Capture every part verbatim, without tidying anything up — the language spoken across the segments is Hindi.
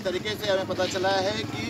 जिस तरीके से हमें पता चला है कि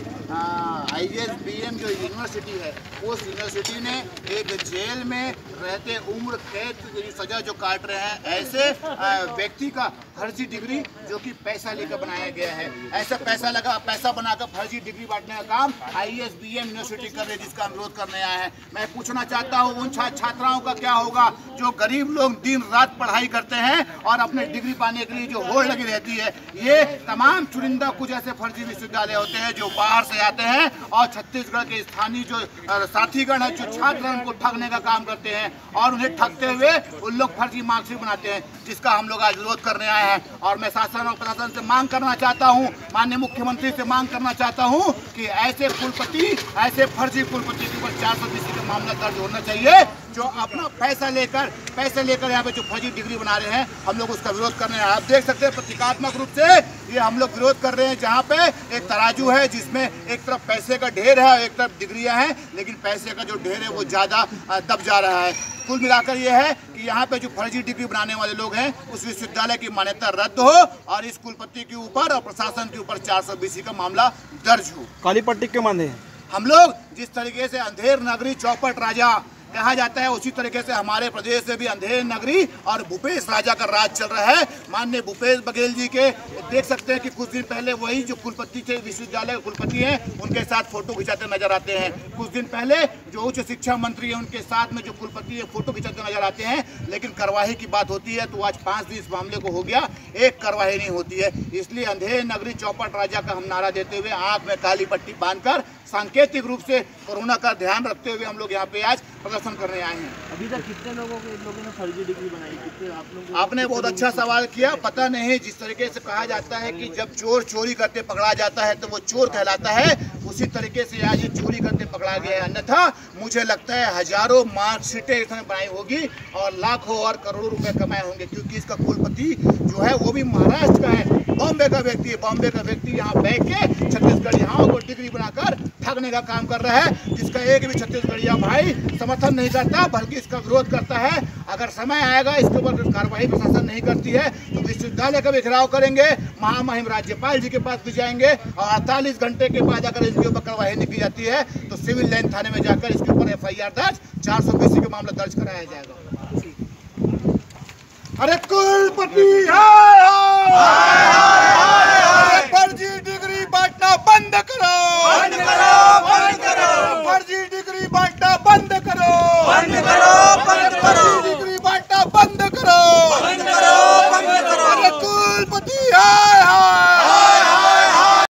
आई एस बी एम जो यूनिवर्सिटी है, उस यूनिवर्सिटी ने एक जेल में रहते उम्र कैद की सज़ा जो काट रहे हैं ऐसे व्यक्ति का फर्जी डिग्री जो कि पैसा लेकर बनाया गया है, ऐसा पैसा लगा पैसा बनाकर फर्जी डिग्री बांटने का काम I S B M university कर रही है, जिसका अनुरोध करने आया है। मैं पूछना चाहता हूँ उन छात्र छात्राओं का क्या होगा जो गरीब लोग दिन रात पढ़ाई करते हैं और अपने डिग्री पाने के लिए जो होड़ लगी रहती है। ये तमाम चुनिंदा कुछ ऐसे फर्जी विश्वविद्यालय होते हैं जो बाहर से आते हैं और छत्तीसगढ़ के स्थानीय जो साथीगण है जो छात्र हैं उनको ठगने का काम करते हैं और उन्हें ठगते हुए उन लोग फर्जी मार्कशीट बनाते हैं, जिसका हम लोग आज विरोध करने आए हैं। और मैं शासन और प्रशासन से मांग करना चाहता हूँ, माननीय मुख्यमंत्री से मांग करना चाहता हूँ कि ऐसे कुलपति ऐसे फर्जी कुलपति के ऊपर चार सौ बीसी का मामला दर्ज होना चाहिए जो अपना पैसा लेकर पैसे लेकर यहाँ पे जो फर्जी डिग्री बना रहे हैं। हम लोग उसका विरोध करने हैं। आप देख सकते हैं प्रतीकात्मक रूप से ये हम लोग विरोध कर रहे हैं, जहाँ पे एक तराजू है जिसमें एक तरफ पैसे का ढेर है, एक तरफ डिग्रियां हैं, लेकिन पैसे का जो ढेर है वो ज़्यादा दब जा रहा है। कुल मिलाकर ये है कि यहाँ पे जो फर्जी डिग्री बनाने वाले लोग हैं उस विश्वविद्यालय की मान्यता रद्द हो और इस कुलपति के ऊपर और प्रशासन के ऊपर चार सौ बीसी का मामला दर्ज हो। काली पट्टी क्यों बांधे हैं? हम लोग जिस तरीके से अंधेर नगरी चौपट राजा कहा जाता है, उसी तरीके से हमारे प्रदेश से भी अंधेर नगरी और भूपेश राजा का राज चल रहा है। माननीय भूपेश बघेल जी के देख सकते हैं कि कुछ दिन पहले वही जो कुलपति थे विश्वविद्यालय के कुलपति हैं उनके साथ फोटो खिंचाते नजर आते हैं। कुछ दिन पहले जो उच्च शिक्षा मंत्री है उनके साथ में जो कुलपति है फोटो खिंचाते नजर आते हैं, लेकिन कार्रवाई की बात होती है तो आज पाँच दिन इस मामले को हो गया, एक कार्रवाई नहीं होती है। इसलिए अंधेर नगरी चौपट राजा का हम नारा देते हुए आँख में काली पट्टी बांधकर सांकेतिक रूप से कोरोना का ध्यान रखते हुए हम लोग यहाँ पे आज प्रदर्शन करने आए हैं। अभी तक कितने लोगों के लोगों ने फर्जी डिग्री बनाई? कितने आप लोग? आपने बहुत अच्छा सवाल किया। पता नहीं, जिस तरीके से कहा जाता है कि जब चोर चोरी करते पकड़ा जाता है तो वो चोर कहलाता है, उसी तरीके से आज ये चोरी करते पकड़ा गया है। अन्यथा मुझे लगता है हजारों मार्कशीटें इसने बनाई होगी और लाखों और करोड़ों रुपए कमाए होंगे, क्योंकि इसका कुलपति जो है वो भी महाराष्ट्र का है, बॉम्बे का व्यक्ति है। बॉम्बे का व्यक्ति यहाँ बैठ के छत्तीसगढ़ यहाँ को डिग्री बनाकर ठगने का काम कर रहा है, जिसका एक भी छत्तीसगढ़िया भाई समर्थन नहीं करता बल्कि इसका विरोध करता है। अगर समय आएगा इसके ऊपर कार्रवाई प्रशासन नहीं करती है तो विश्वविद्यालय का भी घेराव करेंगे, महामहिम राज्यपाल जी के पास भी जाएंगे और अड़तालीस घंटे के बाद अगर इसके ऊपर कार्रवाई नहीं की जाती है तो सिविल लाइन थाने में जाकर इसके ऊपर एफ आई आर दर्ज चार सौ बीसी का मामला दर्ज कराया जाएगा। अरे कुलपति हाय हाय हाय हाय।